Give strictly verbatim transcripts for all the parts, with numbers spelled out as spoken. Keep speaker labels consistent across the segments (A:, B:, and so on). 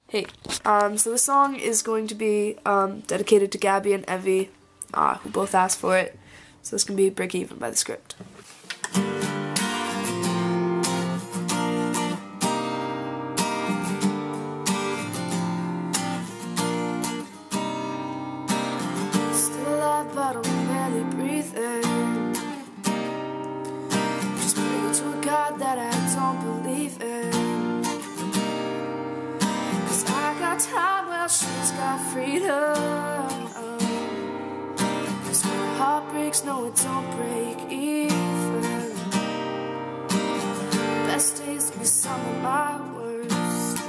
A: Hey, um, so the song is going to be um, dedicated to Gabby and Evie, uh, who both asked for it. So this can be Breakeven by The Script. Still alive, but I'm barely breathing. Just pray to a God that I don't believe in. Time, well, she's got freedom. Cause when her heart breaks, no, it don't break even. Best days can be some of my worst.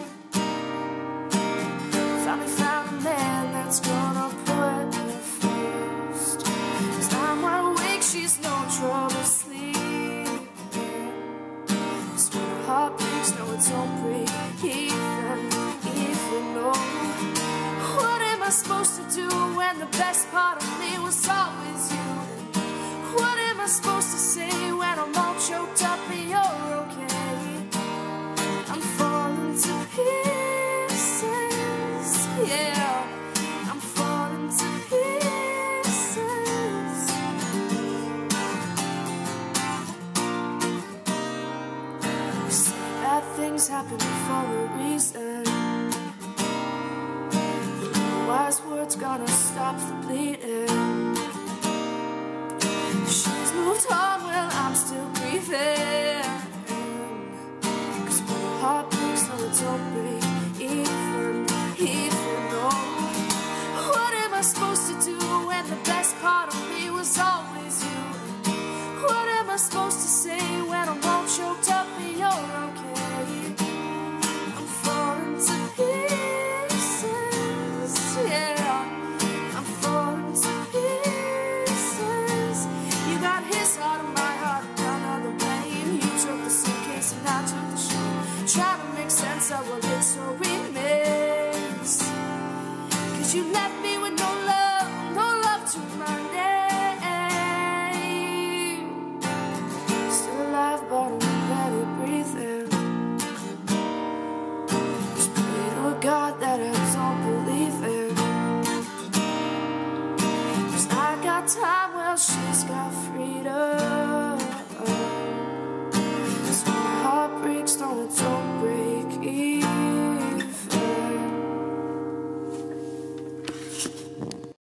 A: Finally found a man that's gonna put me first. Cause I'm wide awake, she's no trouble sleeping. Cause when her heart breaks, no, it don't break even. No. What am I supposed to do when the best part of me was always you? What am I supposed to say when I'm all choked up and you're okay? I'm falling to pieces, yeah. I'm falling to pieces. You say bad things happen for a reason. Wise words gonna stop the bleeding. She's moved on, well, I'm still breathing. Cause when the heart breaks, no, it don't break even, even, no. What am I supposed to do when the best part of me was always you? What am I supposed to say when I'm all choked up and you're okay? I'm falling to pieces. Yeah, I'm falling to pieces. You got his heart and my heart, none of the blame. You took the suitcase and I took the shame. Trying to make sense of what it so remains. Cause you left me with no love, no love to my name. Still alive, but I'm barely breathing. Just pray to a God that I don't believe in. Time, well, she's got free.